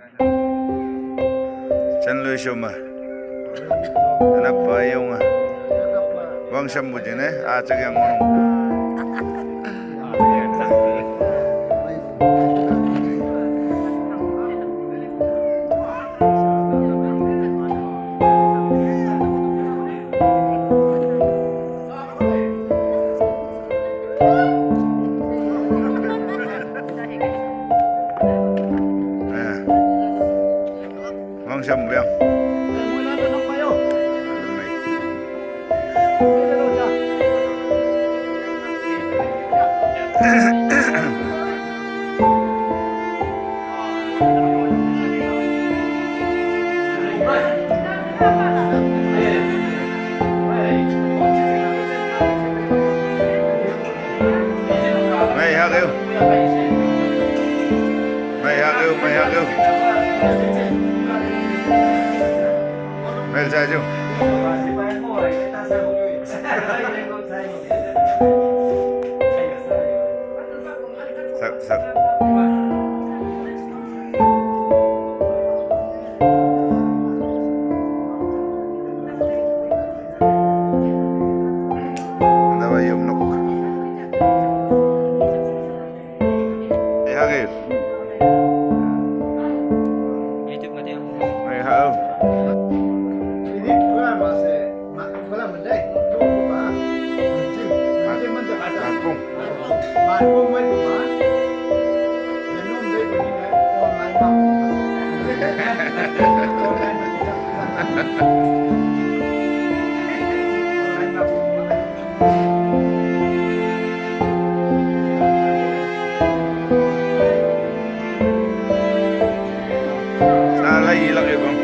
Chân lưới xôm mà nắp bay ông à vâng xăm một chữ này chắc yang ngon vâng xăm một mày hạt yêu mày ra chứ sắc sắc давай ее много hạt yêu mày hạt yêu lấy gì lắm không?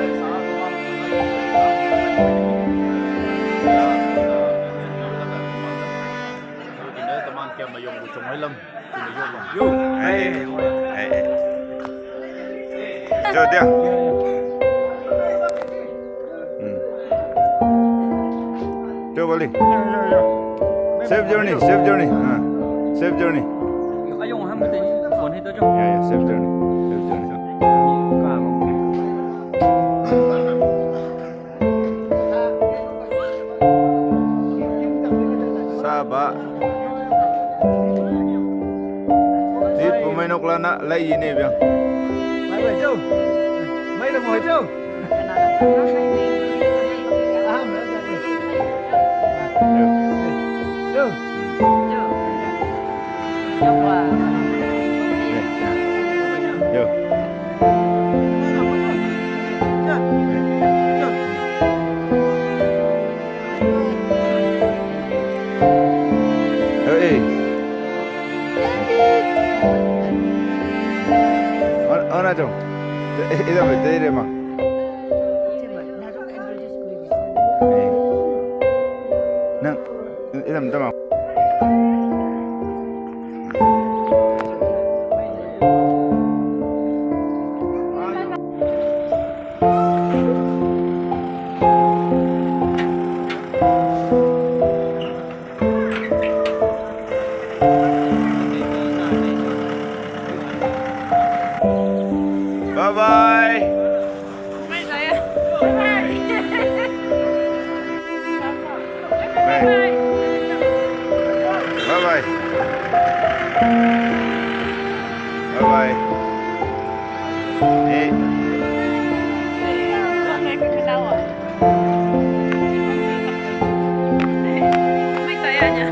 Teman kia mà dùng của chúng mấy lâm thì mà dùng cho dia cho balik save journey save journey ayong ham cái phone hết cho save journey Sabah Tít pemain Oklana lấy gì nè biang mấy người chú mấy đồng hồ chú Ona dong, ida betul deh mak. Nang, ida minta mak. Bye bye. Bye saya. Bye bye. Bye bye. Bye bye. Nih. Này cái đâu rồi? Mấy tay anh nhỉ?